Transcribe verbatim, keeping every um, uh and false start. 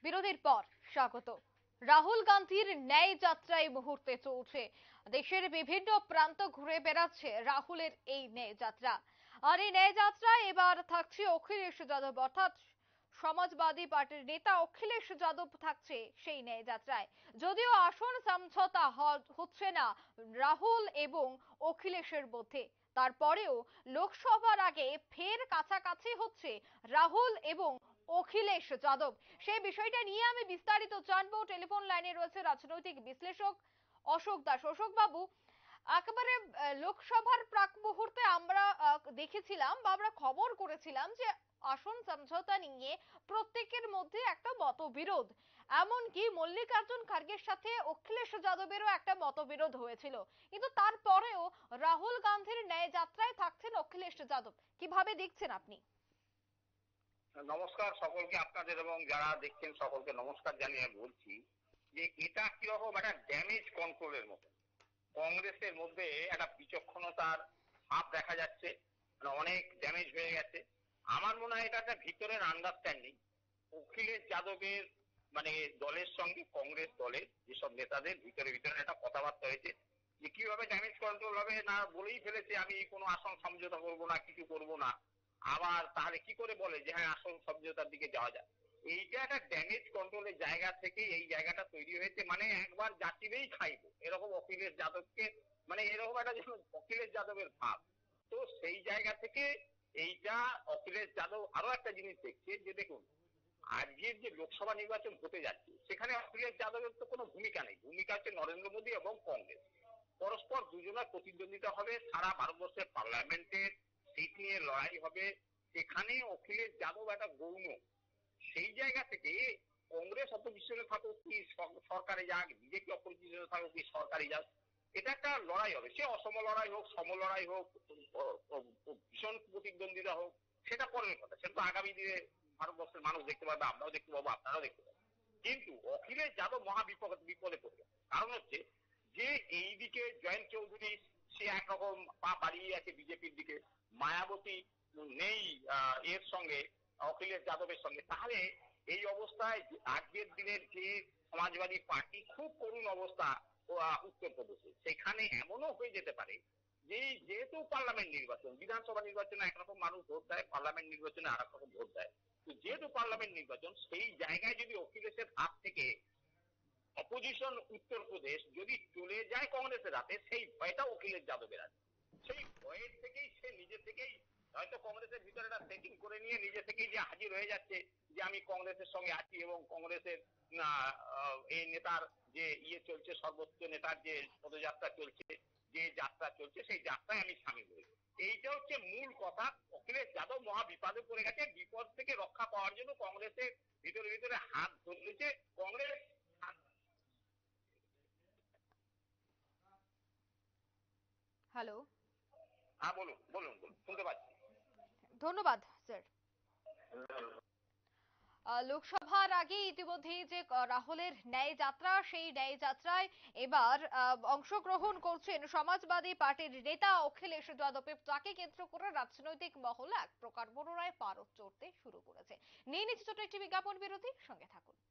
বিরতির পর স্বাগত। রাহুল গান্ধীর ন্যায় যাত্রা এই মুহূর্তে চলছে। দেশের বিভিন্ন প্রান্ত ঘুরে বেড়াচ্ছে রাহুলের এই ন্যায় যাত্রা। আর এই ন্যায় যাত্রা এবার থাকছে অখিলেশ যাদব, অর্থাৎ সমাজবাদী পার্টির নেতা অখিলেশ যাদব থাকছে সেই ন্যায় যাত্রায়। যদিও আসন সমঝোতা হচ্ছে না রাহুল এবং অখিলেশের মধ্যে, তারপরেও লোকসভার আগে ফের কাছাকাছি হচ্ছে রাহুল এবং অখিলেশ যাদব। সেই বিষয়টা নিয়ে আমি বিস্তারিত জানবো। টেলিফোন লাইনে রয়েছে রাজনৈতিক বিশ্লেষক অশোক দাস। অশোক বাবু, একেবারে লোকসভার প্রাক মুহূর্তে আমরা দেখেছিলাম বা আমরা খবর করেছিলাম যে আসন সমঝোতা নিয়ে প্রত্যেকের মধ্যে একটা মতবিরোধ, এমনকি মল্লিকার্জুন খার্গের সাথে অখিলেশ যাদবেরও একটা মতবিরোধ হয়েছিল। কিন্তু তারপরেও রাহুল গান্ধীর ন্যায় যাত্রায় থাকছেন অখিলেশ যাদব। কিভাবে দেখছেন আপনি? নমস্কার সকলকে, আপনাদের এবং যারা দেখছেন সকলকে নমস্কার জানিয়ে বলছি যে এটা কিরকম একটা ড্যামেজ কন্ট্রোলের মতো। কংগ্রেসের মধ্যে একটা বিচক্ষণতার ভাব দেখা যাচ্ছে, মানে অনেক ড্যামেজ হয়ে গেছে। আমার মনে হয় এটা একটা ভিতরের আন্ডারস্ট্যান্ডিং অখিলেশ যাদবের মানে দলের সঙ্গে কংগ্রেস দলের যেসব নেতাদের ভিতরে ভিতরে একটা কথাবার্তা হয়েছে যে কিভাবে ড্যামেজ কন্ট্রোল হবে, না বলেই ফেলেছে আমি কোনো আসন সমঝোতা করবো না, কিছু করবো না। আবার তাহলে কি করে বলে যে হ্যাঁ আসল সমঝোতার দিকে যাওয়া যায়। এইটা একটা ড্যামেজ কন্ট্রোলের জায়গা থেকে এই জায়গাটা তৈরি হয়েছে, মানে একবার যাচিবেই খাইবো এরকম অখিলেশ যাদবকে, মানে এরকম একটা যেন অখিলেশ যাদবের ভাব। তো সেই জায়গা থেকে এইটা অখিলেশ যাদব আরো একটা জিনিস দেখছে যে দেখুন আজকের যে লোকসভা নির্বাচন হতে যাচ্ছে সেখানে অখিলেশ যাদবের তো কোনো ভূমিকা নেই, ভূমিকা হচ্ছে নরেন্দ্র মোদী এবং কংগ্রেস। পরস্পর দুজনের প্রতিদ্বন্দ্বিতা হবে, সারা ভারতবর্ষের পার্লামেন্টের সিট নিয়ে লড়াই হবে। সেখানে অখিলেশ যাদব একটা গৌণ, সেই জায়গা থেকে কংগ্রেস অপোজিশনে থাকুক কি সরকারে যাক, বিজেপি অপোজিশনে থাকুক কি সরকারে যাক, এটা একটা লড়াই হবে। সে অসম লড়াই হোক, সম লড়াই হোক, ভীষণ প্রতিদ্বন্দ্বিতা হোক, সেটা পরের কথা। সেটা তো আগামী দিনে ভারতবর্ষের মানুষ দেখতে পাবে, আমরাও দেখতে পাবো, আপনারাও দেখতে পাবেন। কিন্তু অখিলেশ যাদব মহা বিপদ বিপদে পড়বে। কারণ হচ্ছে যে এইদিকে জয়ন্ত চৌধুরী সে একরকম পা বাড়িয়ে আছে বিজেপির দিকে, মায়াবতী নেই এর সঙ্গে অখিলেশ যাদবের সঙ্গে। তাহলে এই অবস্থায় আজকের দিনের যে সমাজবাদী পার্টি খুব করুণ অবস্থা উত্তরপ্রদেশে, সেখানে এমনও হয়ে যেতে পারে যে যেহেতু পার্লামেন্ট নির্বাচন, বিধানসভা নির্বাচনে একরকম মানুষ ভোট দেয়, পার্লামেন্ট নির্বাচনে আর এক রকম ভোট দেয়। তো যেহেতু পার্লামেন্ট নির্বাচন, সেই জায়গায় যদি অখিলেশের হাত থেকে অপোজিশন উত্তরপ্রদেশ যদি চলে যায় কংগ্রেসের হাতে, সেই ভয়টা অখিলেশ যাদবের আছে। সেই ভয়ের থেকেই সে নিজে থেকেই হয়তো কংগ্রেসের ভিতরে একটা সেটিং করে নিয়ে নিজে থেকেই যে হাজির হয়ে যাচ্ছে যে আমি কংগ্রেসের সঙ্গে আছি এবং কংগ্রেসের এই নেতার যে ইয়ে চলছে, সর্বোচ্চ নেতার যে পদযাত্রা চলছে, যে যাত্রা চলছে, সেই যাত্রায় আমি সামিল হই। এইটা হচ্ছে মূল কথা। অখিলেশ যাদব মহা বিপদে পড়ে গেছে। বিপদ থেকে রক্ষা পাওয়ার জন্য কংগ্রেসের ভিতরে ভিতরে হাত ধরেছে কংগ্রেস। হ্যালো, হ্যাঁ বলুন বলুন বলুন, শুনতে পাচ্ছি। ধন্যবাদ স্যার। লোকসভার আগে ইতিমধ্যে যে রাহুলের ন্যায় যাত্রা, সেই ন্যায় যাত্রায় এবার অংশগ্রহণ করছেন সমাজবাদী পার্টির নেতা অখিলেশ যাদব। তাকে কেন্দ্র করে রাজনৈতিক মহল এক প্রকার পুনরায় পারদ চড়তে শুরু করেছে। নিয়ে নিচ্ছে ছোট একটি বিজ্ঞাপন বিরতি, সঙ্গে থাকুন।